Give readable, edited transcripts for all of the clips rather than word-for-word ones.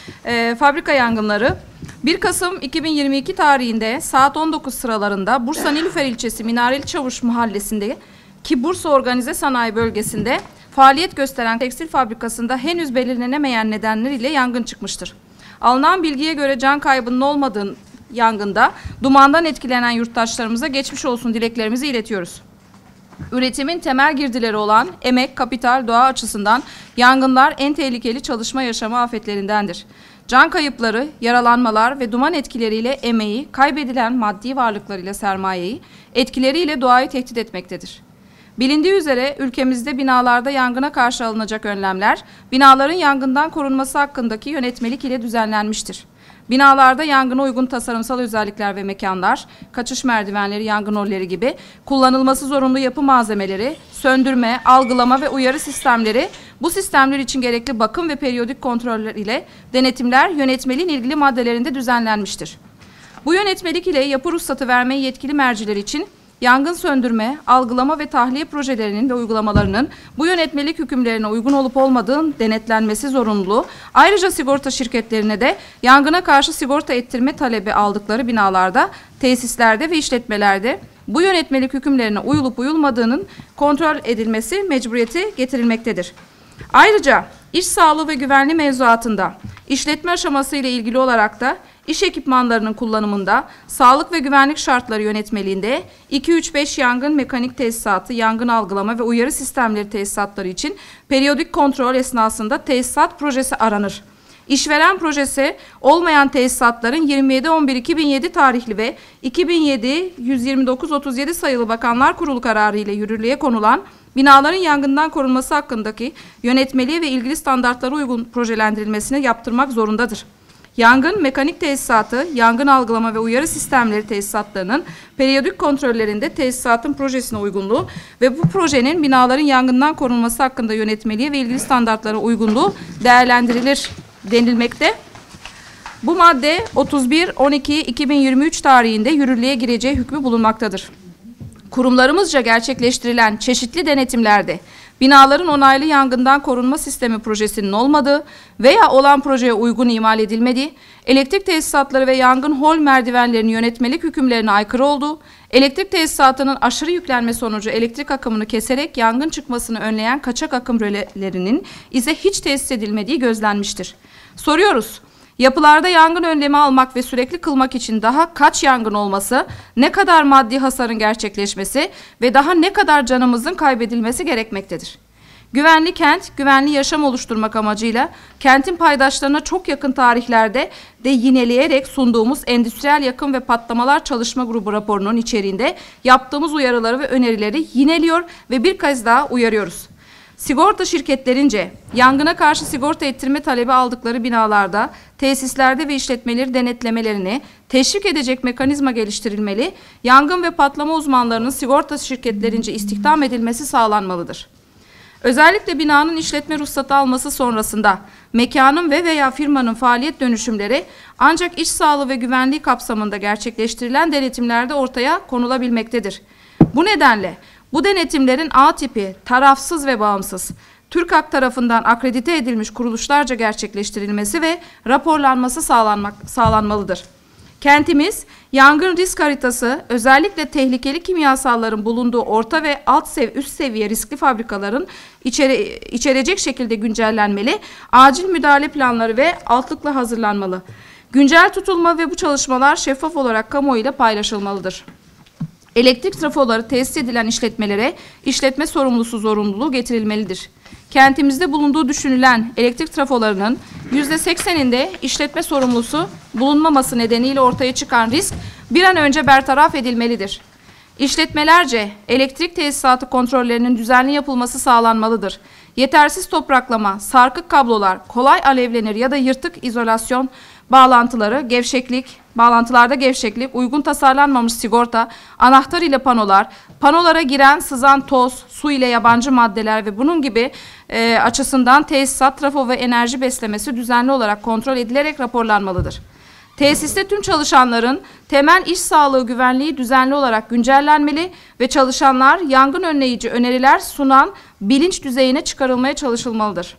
Fabrika yangınları. 1 Kasım 2022 tarihinde saat 19 sıralarında Bursa Nilüfer ilçesi Minareli Çavuş mahallesinde ki Bursa Organize Sanayi Bölgesi'nde faaliyet gösteren tekstil fabrikasında henüz belirlenemeyen nedenler ile yangın çıkmıştır. Alınan bilgiye göre can kaybının olmadığı yangında dumandan etkilenen yurttaşlarımıza geçmiş olsun dileklerimizi iletiyoruz. Üretimin temel girdileri olan emek, kapital, doğa açısından yangınlar en tehlikeli çalışma yaşamı afetlerindendir. Can kayıpları, yaralanmalar ve duman etkileriyle emeği, kaybedilen maddi varlıklarıyla sermayeyi, etkileriyle doğayı tehdit etmektedir. Bilindiği üzere ülkemizde binalarda yangına karşı alınacak önlemler, binaların yangından korunması hakkındaki yönetmelik ile düzenlenmiştir. Binalarda yangına uygun tasarımsal özellikler ve mekanlar, kaçış merdivenleri, yangın rolleri gibi kullanılması zorunlu yapı malzemeleri, söndürme, algılama ve uyarı sistemleri, bu sistemler için gerekli bakım ve periyodik kontroller ile denetimler yönetmeliğin ilgili maddelerinde düzenlenmiştir. Bu yönetmelik ile yapı ruhsatı vermeyi yetkili merciler için yangın söndürme, algılama ve tahliye projelerinin ve uygulamalarının bu yönetmelik hükümlerine uygun olup olmadığının denetlenmesi zorunluluğu, ayrıca sigorta şirketlerine de yangına karşı sigorta ettirme talebi aldıkları binalarda, tesislerde ve işletmelerde bu yönetmelik hükümlerine uyulup uyulmadığının kontrol edilmesi mecburiyeti getirilmektedir. Ayrıca iş sağlığı ve güvenliği mevzuatında işletme aşaması ile ilgili olarak da İş ekipmanlarının kullanımında sağlık ve güvenlik şartları yönetmeliğinde 2-3-5 yangın mekanik tesisatı, yangın algılama ve uyarı sistemleri tesisatları için periyodik kontrol esnasında tesisat projesi aranır. İşveren projesi olmayan tesisatların 27.11.2007 tarihli ve 2007-129-37 sayılı Bakanlar Kurulu kararı ile yürürlüğe konulan binaların yangından korunması hakkındaki yönetmeliğe ve ilgili standartlara uygun projelendirilmesini yaptırmak zorundadır. Yangın mekanik tesisatı, yangın algılama ve uyarı sistemleri tesisatlarının periyodik kontrollerinde tesisatın projesine uygunluğu ve bu projenin binaların yangından korunması hakkında yönetmeliğe ve ilgili standartlara uygunluğu değerlendirilir denilmekte. Bu madde 31.12.2023 tarihinde yürürlüğe gireceği hükmü bulunmaktadır. Kurumlarımızca gerçekleştirilen çeşitli denetimlerde binaların onaylı yangından korunma sistemi projesinin olmadığı veya olan projeye uygun imal edilmediği, elektrik tesisatları ve yangın hol merdivenlerinin yönetmelik hükümlerine aykırı olduğu, elektrik tesisatının aşırı yüklenme sonucu elektrik akımını keserek yangın çıkmasını önleyen kaçak akım rölelerinin ise hiç tesis edilmediği gözlenmiştir. Soruyoruz. Yapılarda yangın önlemi almak ve sürekli kılmak için daha kaç yangın olması, ne kadar maddi hasarın gerçekleşmesi ve daha ne kadar canımızın kaybedilmesi gerekmektedir. Güvenli kent, güvenli yaşam oluşturmak amacıyla kentin paydaşlarına çok yakın tarihlerde de yineleyerek sunduğumuz endüstriyel yakın ve patlamalar çalışma grubu raporunun içeriğinde yaptığımız uyarıları ve önerileri yineliyor ve bir kez daha uyarıyoruz. Sigorta şirketlerince yangına karşı sigorta ettirme talebi aldıkları binalarda, tesislerde ve işletmeleri denetlemelerini teşvik edecek mekanizma geliştirilmeli, yangın ve patlama uzmanlarının sigorta şirketlerince istihdam edilmesi sağlanmalıdır. Özellikle binanın işletme ruhsatı alması sonrasında mekanın ve veya firmanın faaliyet dönüşümleri ancak iş sağlığı ve güvenliği kapsamında gerçekleştirilen denetimlerde ortaya konulabilmektedir. Bu nedenle bu denetimlerin A tipi, tarafsız ve bağımsız, TÜRKAK tarafından akredite edilmiş kuruluşlarca gerçekleştirilmesi ve raporlanması sağlanmalıdır. Kentimiz, yangın risk haritası, özellikle tehlikeli kimyasalların bulunduğu orta ve üst seviye riskli fabrikaların içerecek şekilde güncellenmeli, acil müdahale planları ve altlıkla hazırlanmalı. Güncel tutulma ve bu çalışmalar şeffaf olarak kamuoyuyla paylaşılmalıdır. Elektrik trafoları tesis edilen işletmelere işletme sorumlusu zorunluluğu getirilmelidir. Kentimizde bulunduğu düşünülen elektrik trafolarının %80'inde işletme sorumlusu bulunmaması nedeniyle ortaya çıkan risk bir an önce bertaraf edilmelidir. İşletmelerce elektrik tesisatı kontrollerinin düzenli yapılması sağlanmalıdır. Yetersiz topraklama, sarkık kablolar, kolay alevlenir ya da yırtık izolasyon bağlantılarda gevşeklik, uygun tasarlanmamış sigorta, anahtar ile panolara giren sızan toz, su ile yabancı maddeler ve bunun gibi açısından tesisat, trafo ve enerji beslemesi düzenli olarak kontrol edilerek raporlanmalıdır. Tesiste tüm çalışanların temel iş sağlığı güvenliği düzenli olarak güncellenmeli ve çalışanlar yangın önleyici öneriler sunan bilinç düzeyine çıkarılmaya çalışılmalıdır.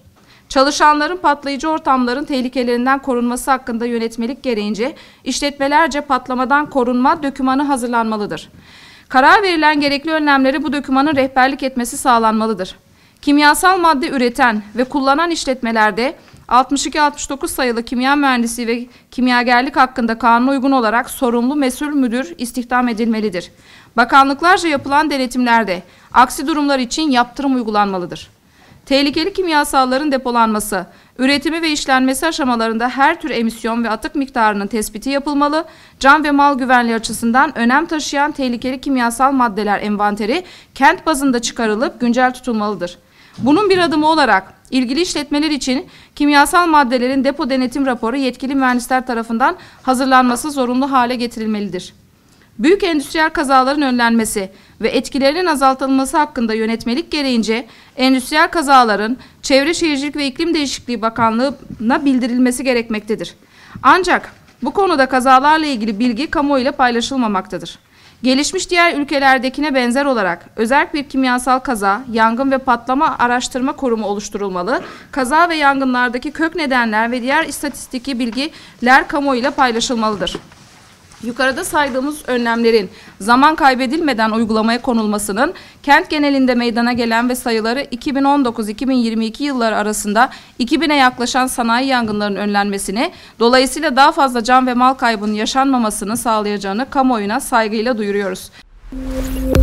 Çalışanların patlayıcı ortamların tehlikelerinden korunması hakkında yönetmelik gereğince işletmelerce patlamadan korunma dokümanı hazırlanmalıdır. Karar verilen gerekli önlemleri bu dokümanın rehberlik etmesi sağlanmalıdır. Kimyasal madde üreten ve kullanan işletmelerde 62-69 sayılı kimya mühendisi ve kimyagerlik hakkında kanuna uygun olarak sorumlu mesul müdür istihdam edilmelidir. Bakanlıklarca yapılan denetimlerde aksi durumlar için yaptırım uygulanmalıdır. Tehlikeli kimyasalların depolanması, üretimi ve işlenmesi aşamalarında her tür emisyon ve atık miktarının tespiti yapılmalı, can ve mal güvenliği açısından önem taşıyan tehlikeli kimyasal maddeler envanteri kent bazında çıkarılıp güncel tutulmalıdır. Bunun bir adımı olarak ilgili işletmeler için kimyasal maddelerin depo denetim raporu yetkili mühendisler tarafından hazırlanması zorunlu hale getirilmelidir. Büyük endüstriyel kazaların önlenmesi ve etkilerinin azaltılması hakkında yönetmelik gereğince endüstriyel kazaların Çevre Şehircilik ve İklim Değişikliği Bakanlığı'na bildirilmesi gerekmektedir. Ancak bu konuda kazalarla ilgili bilgi kamuoyuyla paylaşılmamaktadır. Gelişmiş diğer ülkelerdekine benzer olarak özerk bir kimyasal kaza, yangın ve patlama araştırma kurumu oluşturulmalı, kaza ve yangınlardaki kök nedenler ve diğer istatistiki bilgiler kamuoyuyla paylaşılmalıdır. Yukarıda saydığımız önlemlerin zaman kaybedilmeden uygulamaya konulmasının kent genelinde meydana gelen ve sayıları 2019-2022 yılları arasında 2000'e yaklaşan sanayi yangınlarının önlenmesine, dolayısıyla daha fazla can ve mal kaybının yaşanmamasını sağlayacağını kamuoyuna saygıyla duyuruyoruz.